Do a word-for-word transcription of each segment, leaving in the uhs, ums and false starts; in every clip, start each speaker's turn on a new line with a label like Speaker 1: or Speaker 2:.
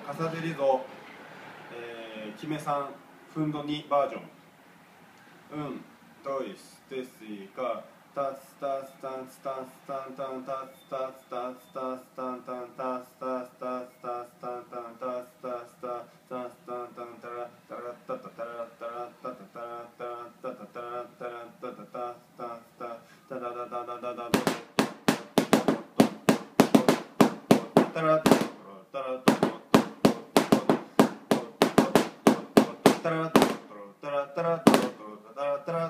Speaker 1: カサデリゾ、えー、キメさんフンドにバージョン。うんドイスデスイカタスタスタンスタンスタンタンタスタスタスタスタンタンタスタスタスタスタンタンタスタスタタスタンタンタラタラタタタラタラタタタラタラタタタラタラタタタスタスタタダダダダダダタラタラタラタラタラタラタラタラ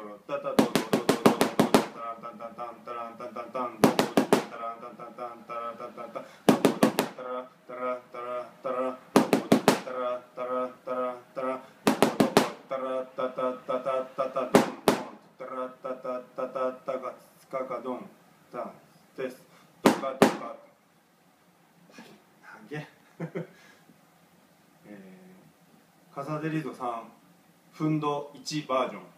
Speaker 1: カサデリゾさんフンドいちバージョン。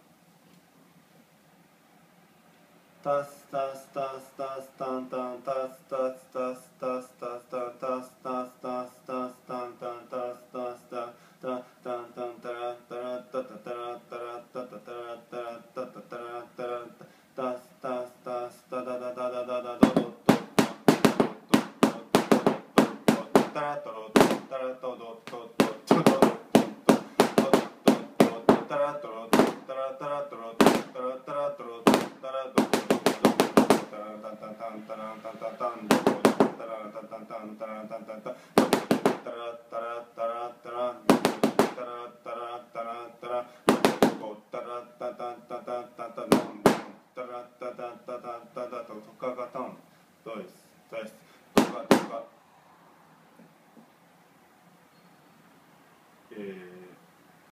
Speaker 1: タスタスタスタスタンタンタスタスタスタスタスタタスタスタスタスタンタンタスタスタタタンタンタラタラタタタラタラタタタラタラタタタラタラタスタスタスタダダダダダダドドドタラトロタラトドトトトタラトロタラタラトロタラタラトロタラトロタラタンタンタンタラタンタンタンタラタンタンタンタラタンタンタンタラタラタラタラタラタラタラタラタラタタンタタンタタンタラタタンタタンタタトトカガタンドイスドイストカトカえー